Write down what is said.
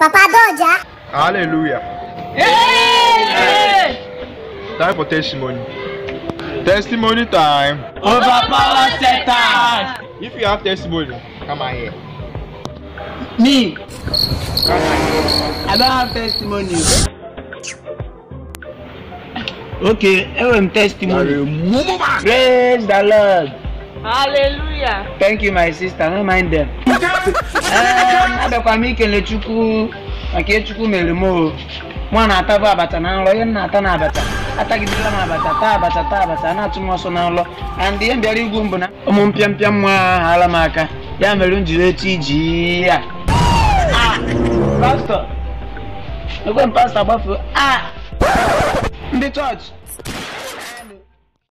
Papa Doja. Hallelujah. Hey! Time for testimony. Testimony time. Overpower Satan. If you have testimony, come on here. Me. I don't have testimony. Okay, I'm testimony. Praise the Lord. Hallelujah. Thank you, my sister. Don't mind them. I'm making chuku. Okay, chuku melimo. Mwana ataba abata na nlo, yen na ata na abata. Atagidila na abata, ta abata na atumoso na nlo. And the end very good mbona. Omumpiampia mwa ala maka. Ya mere njire echi ji ya. Ah, pastor. Pastor gbafu. Ah. In the church.